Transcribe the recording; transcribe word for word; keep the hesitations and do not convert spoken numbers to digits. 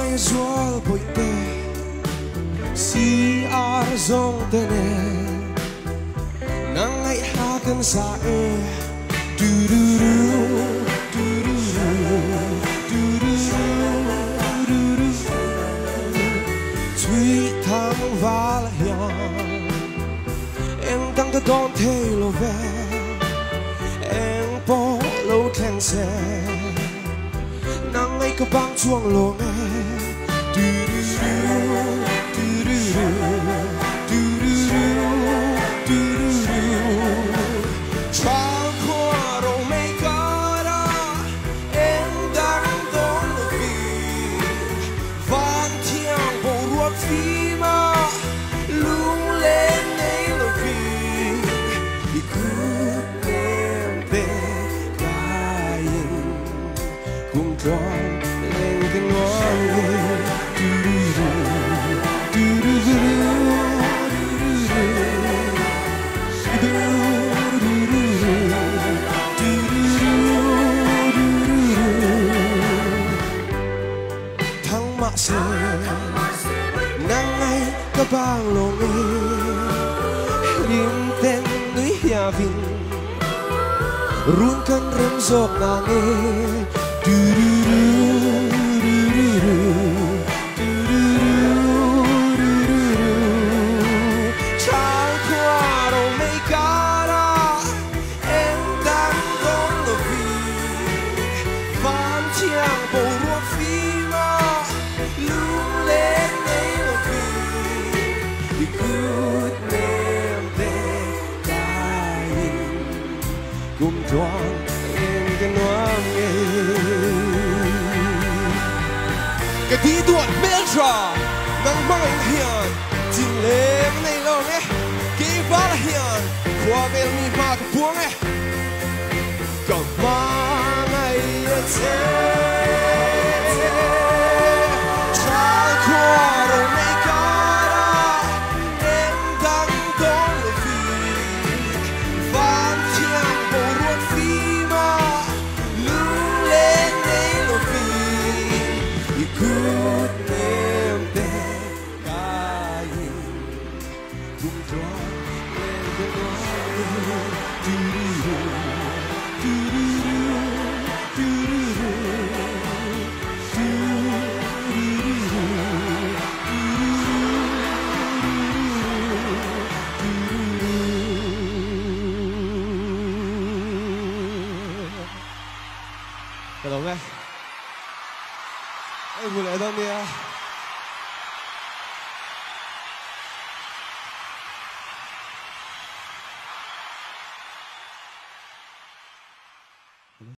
ngay ruột bội tê si ar zong tene nang ngay hakan sa e du du du du du du du du du tui thang val hiang em tăng ta đón thay lo ve em po lo khen se nang ngay ka bang chuang lo nghe du du du du du du du du du du trao qua rồi mấy cái đó em đang đón được vì van thiang bộ ruột phi mà lung lên đây là vì vì cứ em về lại cùng tròn lên cái ngón nghe du du du du du thăng mạ se nang ngay ka bang lo nghe lim ten núi ya vin run kan rem zok na nghe du du du du du trao qua rồi mấy cái đó em đang đón được vì van thiang bộ ruột phi mà lung lên đây là vì vì cứ em về cái cùng choáng em cái noang nghe cái tí tuột bên trò nang mang hiền chính lên này lo nghe cái vả hiền qua bên mi ma cái buông nghe cầm mang ngày thế trao qua rồi mấy cái đó em đang đón được vì van thiang bộ ruột phi mà lung lên đây là vì vì cứ em về cái cùng tròn lên cái ngón du du du du du Được không em? Em vừa lại đâu đi à?